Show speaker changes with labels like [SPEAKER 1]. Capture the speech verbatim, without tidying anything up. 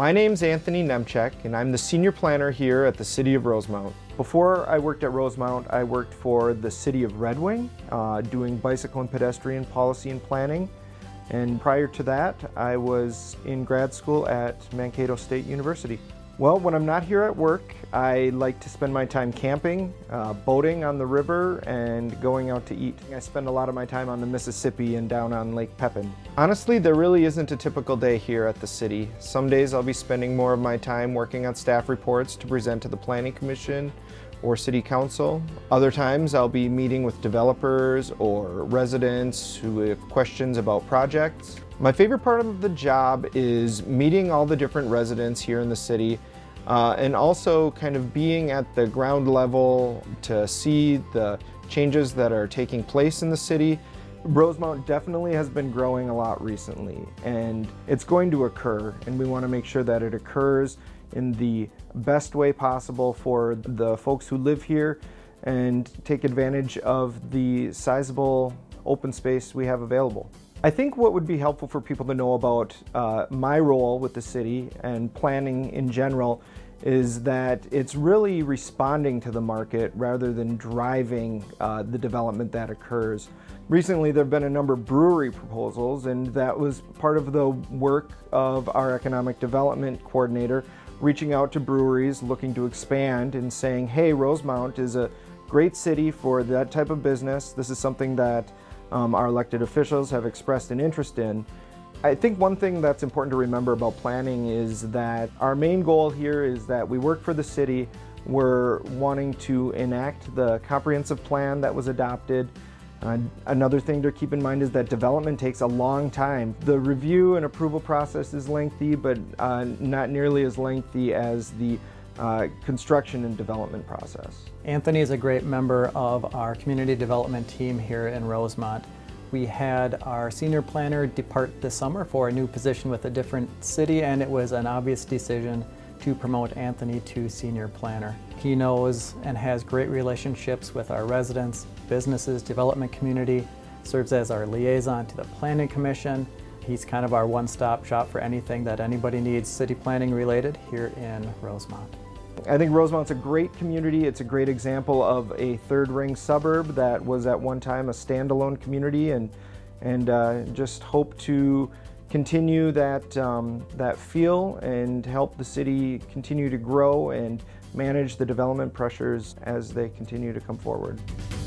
[SPEAKER 1] My name's Anthony Nemchek, and I'm the senior planner here at the City of Rosemount. Before I worked at Rosemount, I worked for the City of Red Wing, uh, doing bicycle and pedestrian policy and planning. And prior to that, I was in grad school at Mankato State University. Well, when I'm not here at work, I like to spend my time camping, uh, boating on the river, and going out to eat. I spend a lot of my time on the Mississippi and down on Lake Pepin. Honestly, there really isn't a typical day here at the city. Some days I'll be spending more of my time working on staff reports to present to the Planning Commission or City Council. Other times I'll be meeting with developers or residents who have questions about projects. My favorite part of the job is meeting all the different residents here in the city, uh, and also kind of being at the ground level to see the changes that are taking place in the city. Rosemount definitely has been growing a lot recently, and it's going to occur, and we want to make sure that it occurs in the best way possible for the folks who live here and take advantage of the sizable open space we have available. I think what would be helpful for people to know about uh, my role with the city and planning in general is that it's really responding to the market rather than driving uh, the development that occurs. Recently there have been a number of brewery proposals, and that was part of the work of our economic development coordinator, reaching out to breweries looking to expand and saying, hey, Rosemount is a great city for that type of business. This is something that um, our elected officials have expressed an interest in. I think one thing that's important to remember about planning is that our main goal here is that we work for the city. We're wanting to enact the comprehensive plan that was adopted. Uh, another thing to keep in mind is that development takes a long time. The review and approval process is lengthy, but uh, not nearly as lengthy as the uh, construction and development process.
[SPEAKER 2] Anthony is a great member of our community development team here in Rosemount. We had our senior planner depart this summer for a new position with a different city, and it was an obvious decision to promote Anthony to senior planner. He knows and has great relationships with our residents, businesses, development community, serves as our liaison to the Planning Commission. He's kind of our one-stop shop for anything that anybody needs city planning related here in Rosemount.
[SPEAKER 1] I think Rosemount's a great community. It's a great example of a third-ring suburb that was at one time a standalone community, and, and uh, just hope to continue that, um, that feel and help the city continue to grow and manage the development pressures as they continue to come forward.